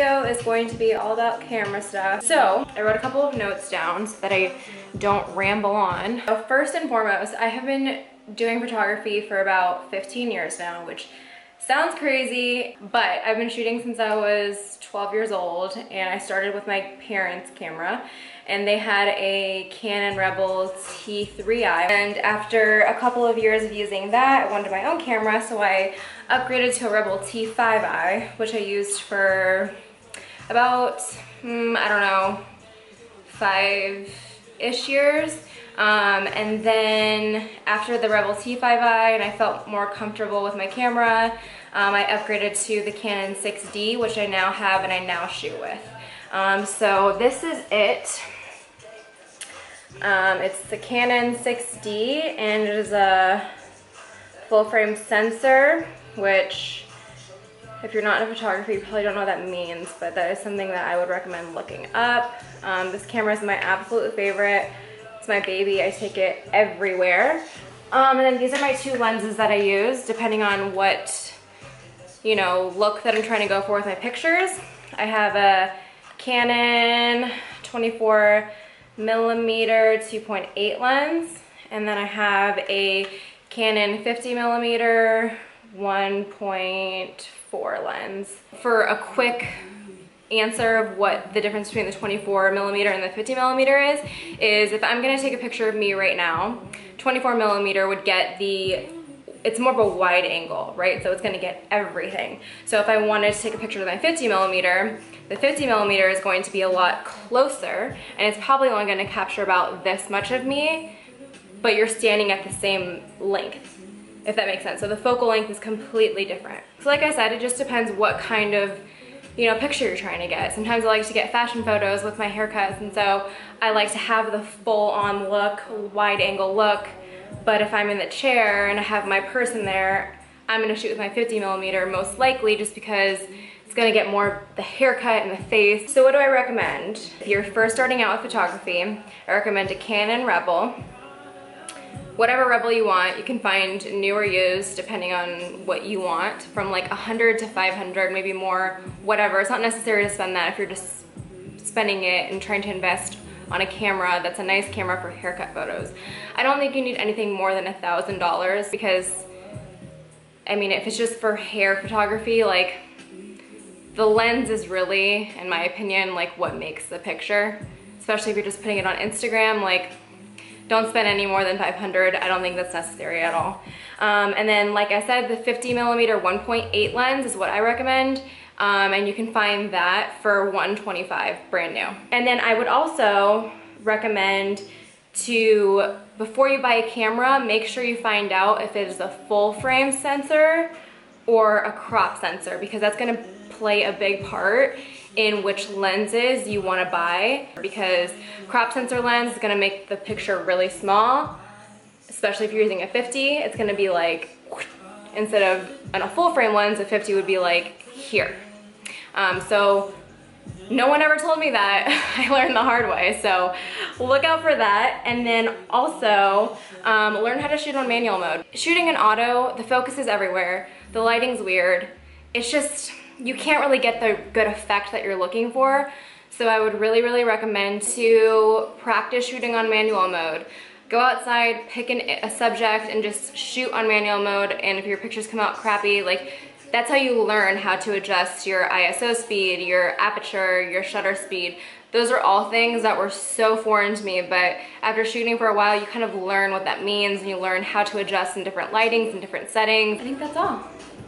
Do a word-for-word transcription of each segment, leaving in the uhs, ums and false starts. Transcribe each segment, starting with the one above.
video is going to be all about camera stuff. So I wrote a couple of notes down so that I don't ramble on. So first and foremost, I have been doing photography for about fifteen years now, which sounds crazy, but I've been shooting since I was twelve years old, and I started with my parents' camera, and they had a Canon Rebel T three i, and after a couple of years of using that, I wanted my own camera, so I upgraded to a Rebel T five i, which I used for about, mm, I don't know, five-ish years. Um, and then after the Rebel T five i and I felt more comfortable with my camera, um, I upgraded to the Canon six D, which I now have and I now shoot with. Um, so this is it. Um, it's the Canon six D, and it is a full frame sensor, which if you're not into photography, you probably don't know what that means, but that is something that I would recommend looking up. Um, this camera is my absolute favorite. It's my baby. I take it everywhere. Um, and then these are my two lenses that I use depending on what, you know, look that I'm trying to go for with my pictures. I have a Canon twenty-four millimeter two point eight lens, and then I have a Canon fifty millimeter one point four lens. For a quick answer of what the difference between the twenty-four millimeter and the fifty millimeter is, is if I'm gonna take a picture of me right now, twenty-four millimeter would get the, it's more of a wide angle, right? So it's gonna get everything. So if I wanted to take a picture with my fifty millimeter, the fifty millimeter is going to be a lot closer, and it's probably only gonna capture about this much of me, but you're standing at the same length, if that makes sense. So the focal length is completely different. So like I said, it just depends what kind of, you know, picture you're trying to get. Sometimes I like to get fashion photos with my haircuts, and so I like to have the full-on look, wide angle look. But if I'm in the chair and I have my person there, I'm gonna shoot with my fifty millimeter most likely, just because it's gonna get more the haircut and the face. So what do I recommend? If you're first starting out with photography, I recommend a Canon Rebel. Whatever Rebel you want, you can find new or used depending on what you want, from like one hundred to five hundred, maybe more, whatever. It's not necessary to spend that if you're just spending it and trying to invest on a camera that's a nice camera for haircut photos. I don't think you need anything more than a thousand dollars, because I mean, if it's just for hair photography, like the lens is really, in my opinion, like what makes the picture, especially if you're just putting it on Instagram. Like, don't spend any more than five hundred. I don't think that's necessary at all. Um, and then, like I said, the fifty millimeter one point eight lens is what I recommend. Um, and you can find that for one twenty-five, brand new. And then I would also recommend to, before you buy a camera, make sure you find out if it is a full frame sensor or a crop sensor, because that's gonna play a big part in which lenses you want to buy, because crop sensor lens is going to make the picture really small, especially if you're using a fifty. It's going to be like, instead of on a full frame lens, a fifty would be like here. Um, so no one ever told me that. I learned the hard way, so look out for that. And then also um, learn how to shoot on manual mode. Shooting in auto, the focus is everywhere, the lighting's weird. It's just, you can't really get the good effect that you're looking for. So I would really, really recommend to practice shooting on manual mode. Go outside, pick an, a subject, and just shoot on manual mode. And if your pictures come out crappy, like, that's how you learn how to adjust your I S O speed, your aperture, your shutter speed. Those are all things that were so foreign to me, but after shooting for a while, you kind of learn what that means, and you learn how to adjust in different lightings and different settings. I think that's all.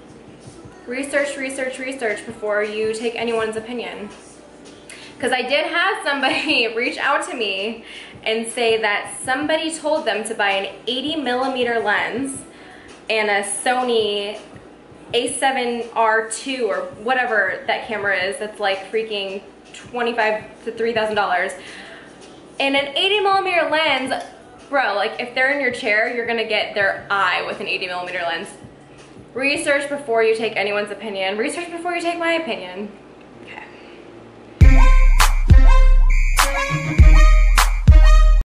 Research, research, research before you take anyone's opinion. Because I did have somebody reach out to me and say that somebody told them to buy an eighty millimeter lens and a Sony A seven R two or whatever that camera is, that's like freaking twenty-five to three thousand dollars. And an eighty millimeter lens, bro, like if they're in your chair, you're gonna get their eye with an eighty millimeter lens. Research before you take anyone's opinion. Research before you take my opinion. Okay.